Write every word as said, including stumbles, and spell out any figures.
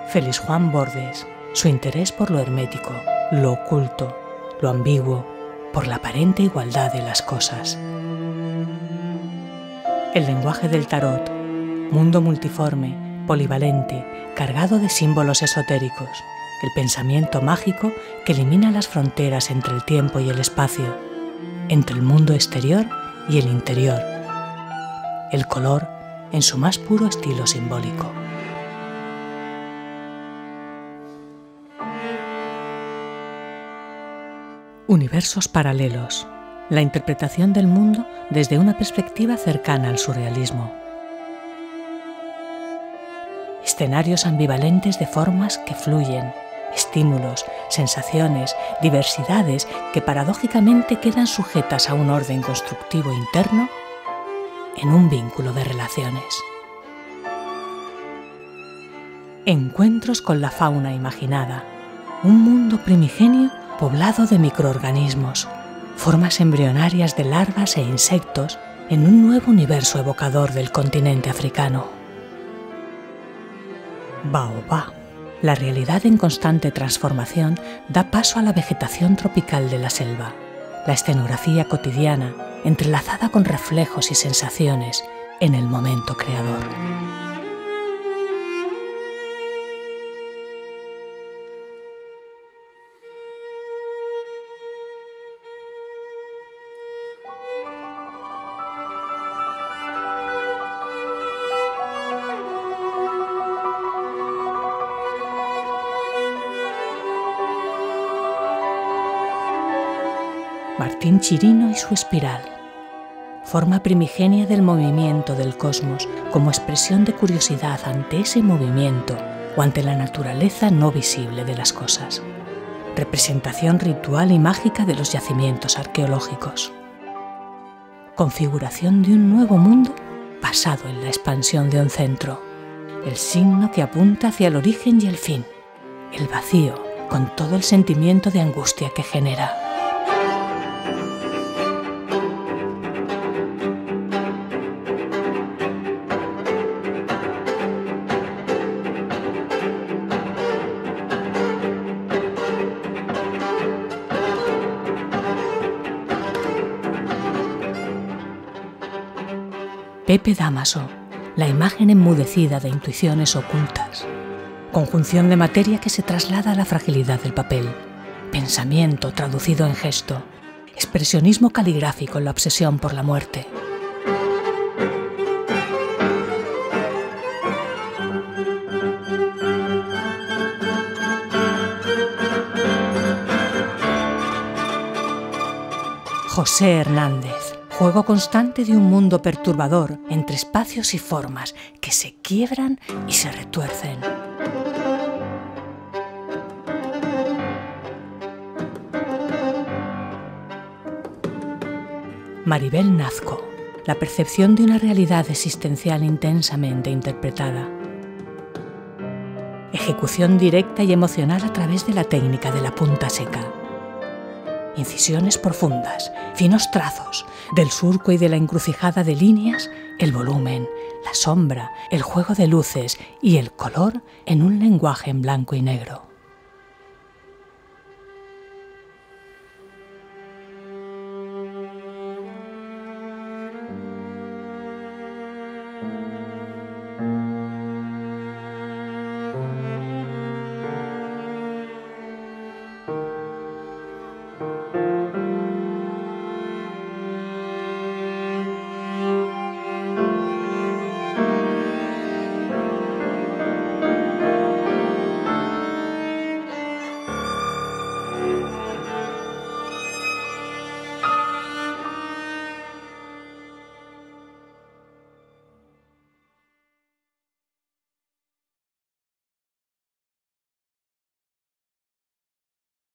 Félix Juan Bordes, su interés por lo hermético, lo oculto, lo ambiguo, por la aparente igualdad de las cosas. El lenguaje del tarot, mundo multiforme, polivalente, cargado de símbolos esotéricos, el pensamiento mágico que elimina las fronteras entre el tiempo y el espacio, entre el mundo exterior y el interior, el color en su más puro estilo simbólico. Universos paralelos, la interpretación del mundo desde una perspectiva cercana al surrealismo. Escenarios ambivalentes de formas que fluyen, estímulos, sensaciones, diversidades que paradójicamente quedan sujetas a un orden constructivo interno en un vínculo de relaciones. Encuentros con la fauna imaginada, un mundo primigenio poblado de microorganismos, formas embrionarias de larvas e insectos en un nuevo universo evocador del continente africano. Baobá. La realidad en constante transformación da paso a la vegetación tropical de la selva, la escenografía cotidiana entrelazada con reflejos y sensaciones en el momento creador. Martín Chirino y su espiral, forma primigenia del movimiento del cosmos como expresión de curiosidad ante ese movimiento o ante la naturaleza no visible de las cosas, representación ritual y mágica de los yacimientos arqueológicos, configuración de un nuevo mundo basado en la expansión de un centro, el signo que apunta hacia el origen y el fin, el vacío con todo el sentimiento de angustia que genera. Pepe Dámaso, la imagen enmudecida de intuiciones ocultas. Conjunción de materia que se traslada a la fragilidad del papel. Pensamiento traducido en gesto. Expresionismo caligráfico en la obsesión por la muerte. José Hernández. Juego constante de un mundo perturbador entre espacios y formas que se quiebran y se retuercen. Maribel Nazco, la percepción de una realidad existencial intensamente interpretada. Ejecución directa y emocional a través de la técnica de la punta seca. Incisiones profundas, finos trazos, del surco y de la encrucijada de líneas, el volumen, la sombra, el juego de luces y el color en un lenguaje en blanco y negro.